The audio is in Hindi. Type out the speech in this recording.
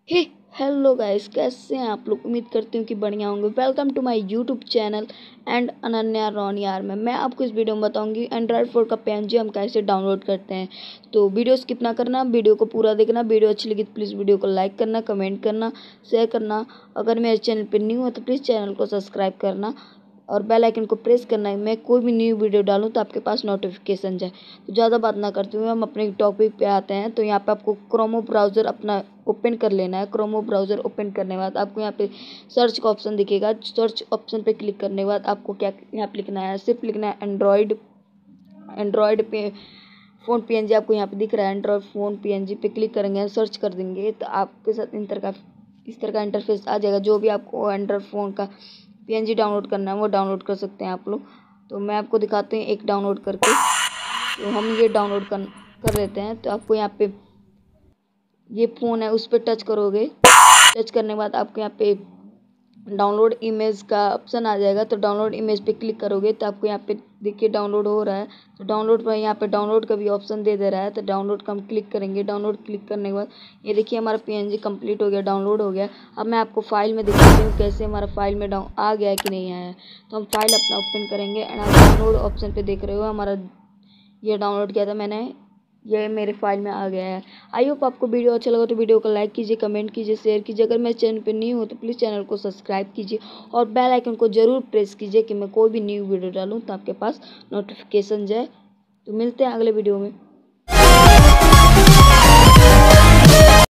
हे हेलो गाइस, कैसे हैं आप लोग। उम्मीद करती हूँ कि बढ़िया होंगे। Welcome to my YouTube channel and Ananya Rauniyar में मैं आपको इस वीडियो में बताऊंगी एंड्रॉयड फ़ोन का PNG हम कैसे डाउनलोड करते हैं। तो वीडियो स्किप ना करना, वीडियो को पूरा देखना। वीडियो अच्छी लगी तो प्लीज़ वीडियो को लाइक करना, कमेंट करना, शेयर करना। अगर मेरे चैनल पर न्यू हो तो प्लीज़ चैनल को सब्सक्राइब करना और बेल आइकन को प्रेस करना है। मैं कोई भी न्यू वीडियो डालूं तो आपके पास नोटिफिकेशन जाए। तो ज़्यादा बात ना करते हुए हम अपने टॉपिक पे आते हैं। तो यहाँ पे आपको क्रोमो ब्राउज़र अपना ओपन कर लेना है। क्रोमो ब्राउज़र ओपन करने के बाद आपको यहाँ पे सर्च का ऑप्शन दिखेगा। सर्च ऑप्शन पे क्लिक करने के बाद आपको क्या यहाँ पे लिखना है, सिर्फ लिखना है एंड्रॉयड पे फ़ोन PNG। आपको यहाँ पे दिख रहा है एंड्रॉयड फ़ोन PNG पे क्लिक करेंगे, सर्च कर देंगे तो आपके साथ इस तरह का इंटरफेस आ जाएगा। जो भी आपको एंड्रॉयड फ़ोन का PNG डाउनलोड करना है वो डाउनलोड कर सकते हैं आप लोग। तो मैं आपको दिखाते हैं एक डाउनलोड करके। तो हम ये डाउनलोड कर लेते हैं। तो आपको यहाँ पे ये फ़ोन है उस पर टच करोगे। टच करने के बाद आपको यहाँ पे डाउनलोड इमेज का ऑप्शन आ जाएगा। तो डाउनलोड इमेज पे क्लिक करोगे तो आपको यहाँ पे देखिए डाउनलोड हो रहा है। तो डाउनलोड पर यहाँ पे डाउनलोड का भी ऑप्शन दे रहा है। तो डाउनलोड का हम क्लिक करेंगे। डाउनलोड क्लिक करने के बाद ये देखिए हमारा PNG कंप्लीट हो गया, डाउनलोड हो गया। अब मैं आपको फाइल में दिखाती हूँ कैसे हमारा फाइल में आ गया है कि नहीं आया है। तो हम फाइल अपना ओपन करेंगे एंड आप डाउनलोड ऑप्शन पे देख रहे हो हमारा ये डाउनलोड किया था मैंने, ये मेरे फाइल में आ गया है। आई होप आपको वीडियो अच्छा लगा तो वीडियो को लाइक कीजिए, कमेंट कीजिए, शेयर कीजिए। अगर मेरे चैनल पर न्यू हो तो प्लीज़ चैनल को सब्सक्राइब कीजिए और बेल आइकन को ज़रूर प्रेस कीजिए कि मैं कोई भी न्यू वीडियो डालूँ तो आपके पास नोटिफिकेशन जाए। तो मिलते हैं अगले वीडियो में।